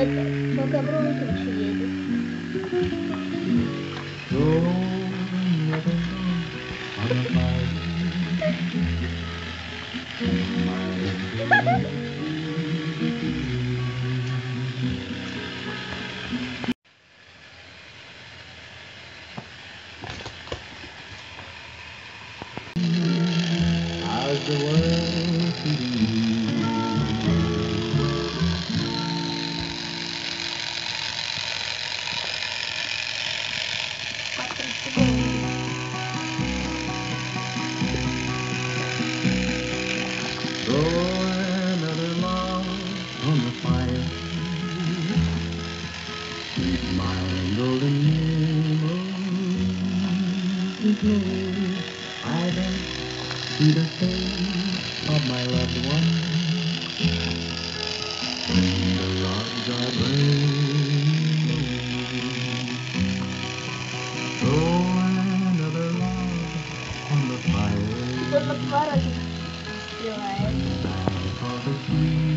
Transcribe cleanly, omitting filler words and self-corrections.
Это богобронка еще едет. How's the world treating you? Throw another log on the fire. My golden moon glows. I dance to the face of my loved one. The logs are burning. Throw another log on the fire. Тут на 2 раза стреляет. Of the tree.